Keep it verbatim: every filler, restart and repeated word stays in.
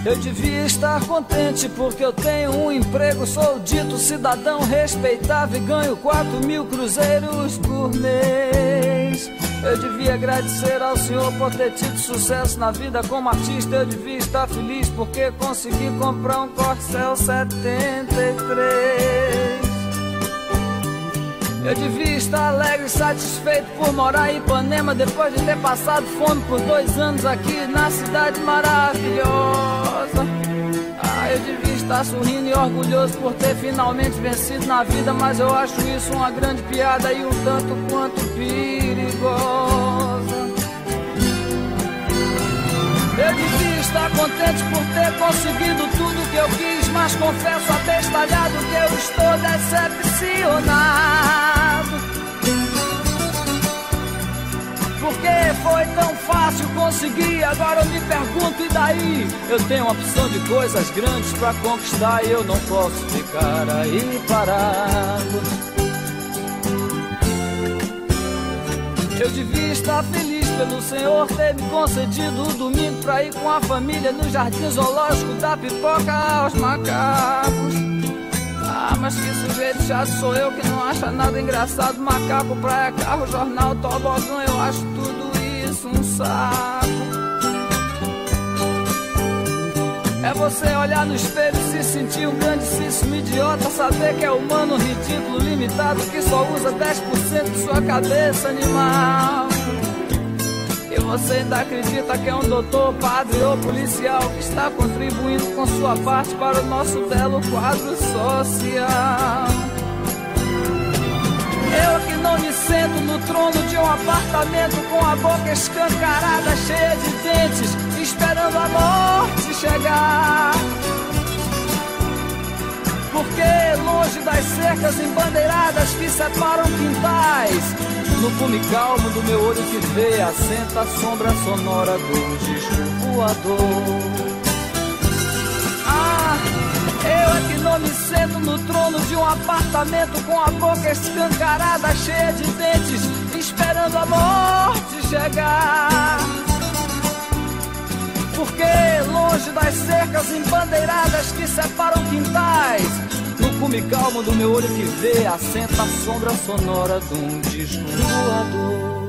Eu devia estar contente porque eu tenho um emprego, sou dito cidadão respeitável e ganho quatro mil cruzeiros por mês. Eu devia agradecer ao Senhor por ter tido sucesso na vida como artista. Eu devia estar feliz porque consegui comprar um Corcel setenta e três. Eu devia estar alegre e satisfeito por morar em Ipanema, depois de ter passado fome por dois anos aqui na cidade maravilhosa. Ah, eu devia estar sorrindo e orgulhoso por ter finalmente vencido na vida, mas eu acho isso uma grande piada e um tanto quanto perigosa. Eu devia estar contente por ter conseguido tudo que eu quis, mas confesso abestalhado que eu estou decepcionado. Porque foi tão fácil conseguir, agora eu me pergunto, e daí? Eu tenho uma opção de coisas grandes pra conquistar e eu não posso ficar aí parado. Eu devia estar feliz pelo Senhor ter me concedido o domingo pra ir com a família no jardim zoológico dar pipoca aos macacos. Ah, mas que sujeito chato sou eu que não acha nada engraçado. Macaco, praia, carro, jornal, tobogã, eu acho tudo isso um saco. É você olhar no espelho e se sentir um grandíssimo idiota, saber que é humano, ridículo, limitado, que só usa dez por cento de sua cabeça animal. E você ainda acredita que é um doutor, padre ou policial que está contribuindo com sua parte para o nosso belo quadro social. Eu que não me sento no trono de um apartamento com a boca escancarada, cheia de dentes, esperando a morte chegar. Porque longe das cercas embandeiradas que separam quintais, no cume calmo do meu olho que vê, assenta a sombra sonora do disco voador. Ah, eu é que não me sento no trono de um apartamento com a boca escancarada, cheia de dentes, esperando a morte chegar. Porque longe das cercas embandeiradas que separam quintais, no cume calmo do meu olho que vê, assenta a sombra sonora de um disco voador.